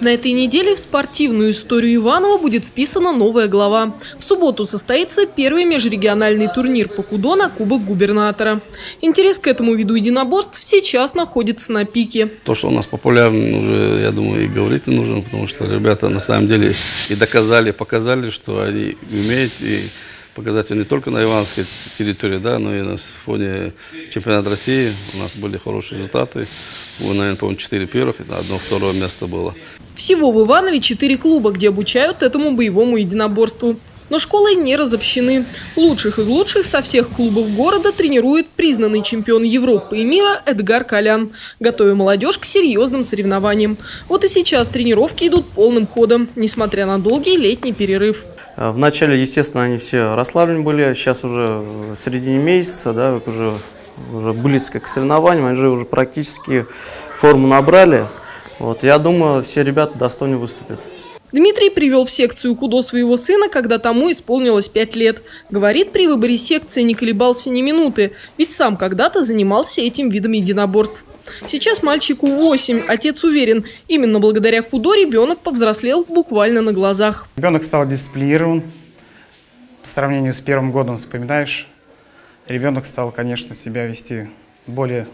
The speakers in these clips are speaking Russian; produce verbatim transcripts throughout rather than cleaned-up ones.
На этой неделе в спортивную историю Иваново будет вписана новая глава. В субботу состоится первый межрегиональный турнир по кудо на Кубок губернатора. Интерес к этому виду единоборств сейчас находится на пике. То, что у нас популярно, уже, я думаю, и говорить не нужно, потому что ребята на самом деле и доказали, показали, что они умеют, и показать не только на ивановской территории, да, но и на фоне чемпионата России у нас были хорошие результаты. Вы, наверное, по-моему, четыре первых, одно второе место было. Всего в Иванове четыре клуба, где обучают этому боевому единоборству. Но школы не разобщены. Лучших из лучших со всех клубов города тренирует признанный чемпион Европы и мира Эдгар Колян, готовя молодежь к серьезным соревнованиям. Вот и сейчас тренировки идут полным ходом, несмотря на долгий летний перерыв. Вначале, естественно, они все расслаблены были, сейчас уже в середине месяца, да, уже, уже близко к соревнованиям, они же уже практически форму набрали. Вот, я думаю, все ребята достойно выступят. Дмитрий привел в секцию кудо своего сына, когда тому исполнилось пять лет. Говорит, при выборе секции не колебался ни минуты, ведь сам когда-то занимался этим видом единоборств. Сейчас мальчику восемь. Отец уверен, именно благодаря кудо ребенок повзрослел буквально на глазах. Ребенок стал дисциплинирован. По сравнению с первым годом, вспоминаешь, ребенок стал, конечно, себя вести более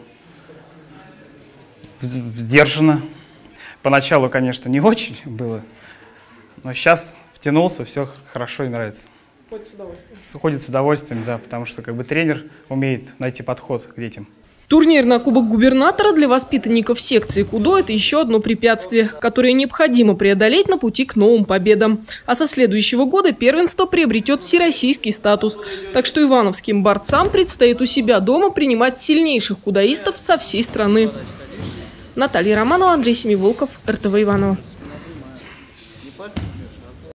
сдержанно. Поначалу, конечно, не очень было, но сейчас втянулся, все хорошо и нравится. Ходит с удовольствием. Ходит с удовольствием, да, потому что как бы тренер умеет найти подход к детям. Турнир на Кубок губернатора для воспитанников секции кудо – это еще одно препятствие, которое необходимо преодолеть на пути к новым победам. А со следующего года первенство приобретет всероссийский статус. Так что ивановским борцам предстоит у себя дома принимать сильнейших кудоистов со всей страны. Наталья Романова, Андрей Семиволков, эр тэ вэ Иваново.